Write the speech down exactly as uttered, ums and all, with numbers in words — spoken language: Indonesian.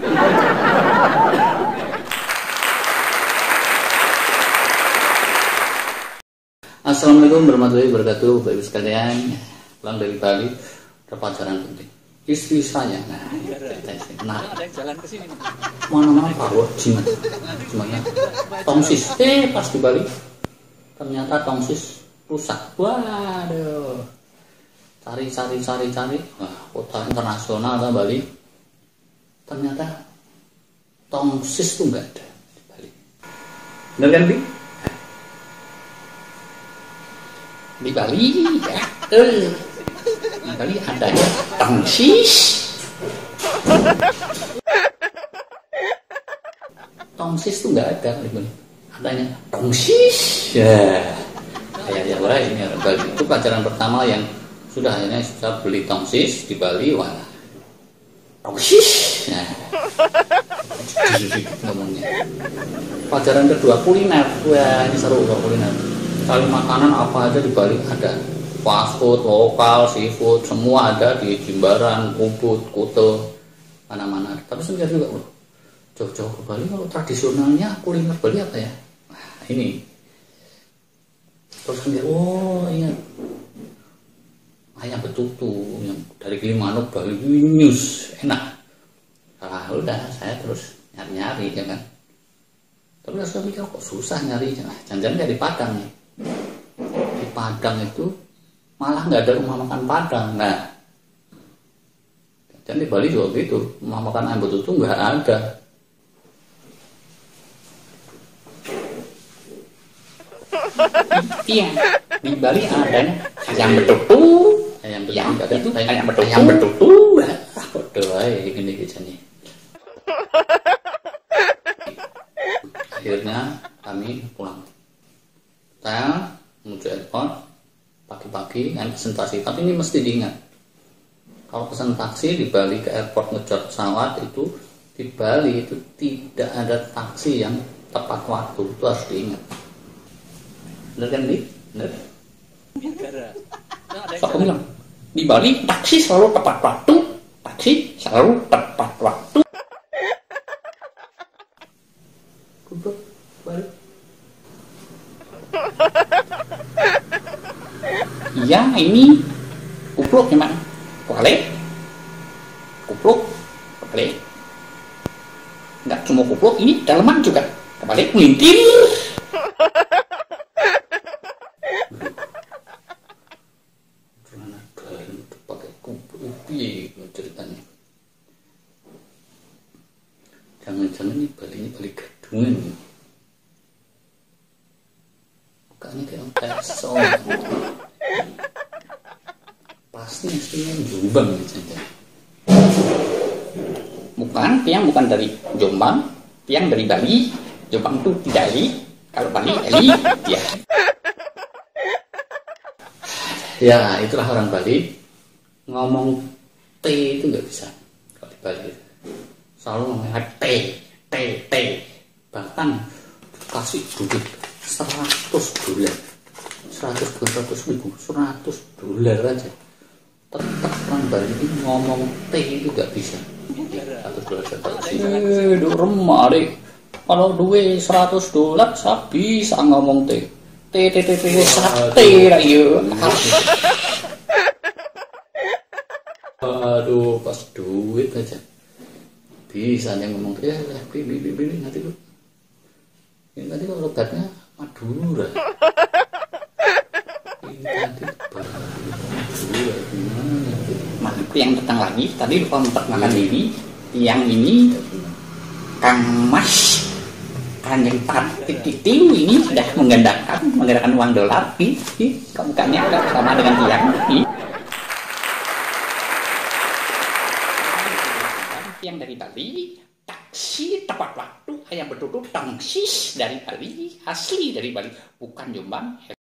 Assalamualaikum warahmatullahi wabarakatuh, Bapak Ibu sekalian. Pulang dari Bali, ada pelajaran penting. Istri saya, nah, nah, jalan ke sini. mana-mana bawa jimat, jimatnya tongsis. Eh, pas di Bali, ternyata tongsis rusak. Waduh, cari, cari, cari, cari. Wah, kota internasional kan Bali. Ternyata tongsis tuh nggak ada di Bali. Bener kan, Bi? Di Bali ya, eh, di Bali ada ya tongsis, tongsis tuh nggak ada di Bali, adanya tongsis ya. Kayak ya wah ini orang Bali itu pelajaran pertama yang sudah akhirnya sudah beli tongsis di Bali. Wah, tongsis ya. Ngomongnya. Pelajaran kedua kuliner, wah ini seru kok kuliner. Cari makanan apa aja di Bali ada, fast food, lokal, seafood, semua ada di Jimbaran, Ubud, Kuta, mana-mana. Tapi sebenarnya juga loh, jauh-jauh ke Bali kalau tradisionalnya kuliner Bali apa ya? Nah, ini. Terus kemudian, oh ingat ayam betutu yang dari Gilimanuk Bali news enak. Nah, udah saya terus nyari-nyari ya kan. Tapi saya pikir kok susah nyari, jangan-jangan kayak di Padang nih. Di Padang itu malah nggak ada rumah makan Padang. Nah, dan di Bali juga gitu, rumah makan ayam betutu nggak ada. Iya, di Bali adanya ayam betutu, ayam betutu, yang itu ayam betutu, ayam betutu, ah kok doa gini gitu nih. Akhirnya kami pulang. Saya menuju airport pagi-pagi kan presentasi, tapi ini mesti diingat kalau pesan taksi di Bali ke airport ngejar pesawat itu, di Bali itu tidak ada taksi yang tepat waktu, itu harus diingat. Bener kan Di? Bener? So, aku bilang di Bali taksi selalu tepat waktu, taksi selalu tepat waktu. Kumpul Bali. Iya ini kupluk gimana? Kuali? Kupluk? Kuali? Enggak cuma kupluk, ini daleman juga. Kembali melintir. Gimana kalian pakai kupluk? Iya ceritanya. Jangan-jangan ini Bali ini Bali gadungan. Mukanya kayak peso. Pasti istrinya Jombang gitu. Bukan, tiang bukan dari Jombang, tiang dari Bali. Jombang itu tidak Bali, kalau Bali Bali ya. Ya itulah orang Bali, ngomong T itu nggak bisa kalau di Bali. Selalu ngomongnya T, T, T. Bahkan kasih duit seratus dolar, seratus dua ratus ribu, seratus dolar aja. Tetap orang Bali ini ngomong T itu gak bisa. Seratus dolar satu eh, duh remah deh. Kalau duit seratus dolar, saya bisa ngomong T. T, T, T, T, sate lah yuk. Aduh, pas duit aja. Bisa yang ngomong T, ya, beli, beli, beli, nanti lu. Ini tadi kalau obatnya Madura. Ini tadi Madura gimana? Nah, itu yang datang lagi. Tadi lupa memperkenalkan diri. Yang ini Kang Mas Kanjeng Patitiu ini sudah menggandakan, menggandakan uang dolar. Ih, ih, mukanya sama dengan tiang. Ih. Yang dari Bali. Si tepat waktu ayam betutu tongsis dari Bali, asli dari Bali, bukan Jombang.